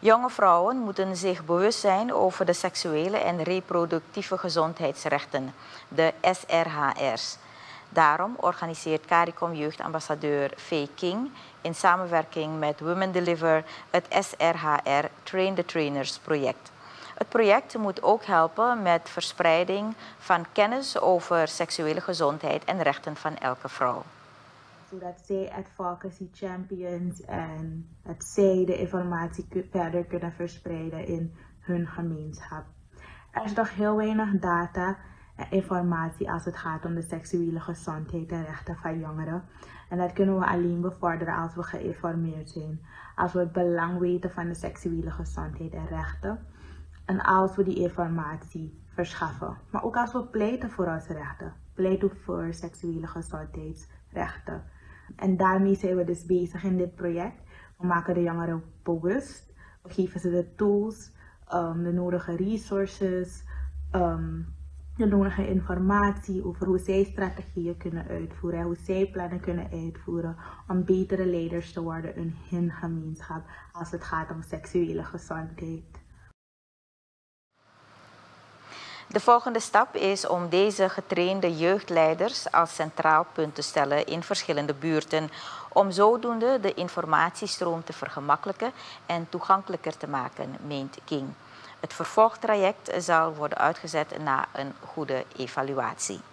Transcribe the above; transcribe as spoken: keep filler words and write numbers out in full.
Jonge vrouwen moeten zich bewust zijn over de seksuele en reproductieve gezondheidsrechten, de S R H R's. Daarom organiseert CARICOM jeugdambassadeur Faye King in samenwerking met Women Deliver het S R H R Train the Trainers project. Het project moet ook helpen met verspreiding van kennis over seksuele gezondheid en rechten van elke vrouw. Zodat zij advocacy champions en dat zij de informatie verder kunnen verspreiden in hun gemeenschap. Er is nog heel weinig data en informatie als het gaat om de seksuele gezondheid en rechten van jongeren. En dat kunnen we alleen bevorderen als we geïnformeerd zijn. Als we het belang weten van de seksuele gezondheid en rechten. En als we die informatie verschaffen. Maar ook als we pleiten voor onze rechten. Pleiten voor seksuele gezondheidsrechten. En daarmee zijn we dus bezig in dit project. We maken de jongeren bewust. We geven ze de tools, um, de nodige resources, um, de nodige informatie over hoe zij strategieën kunnen uitvoeren en hoe zij plannen kunnen uitvoeren om betere leiders te worden in hun gemeenschap als het gaat om seksuele gezondheid. De volgende stap is om deze getrainde jeugdleiders als centraal punt te stellen in verschillende buurten, om zodoende de informatiestroom te vergemakkelijken en toegankelijker te maken, meent King. Het vervolgtraject zal worden uitgezet na een goede evaluatie.